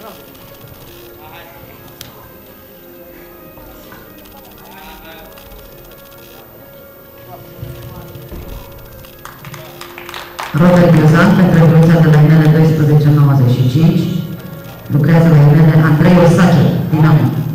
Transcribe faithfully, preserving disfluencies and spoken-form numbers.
Robert Guzan pentru evoluția de la I N L doisprezece nouăzeci și cinci. Lucrează la I N L Andrei Osache, Dinamo.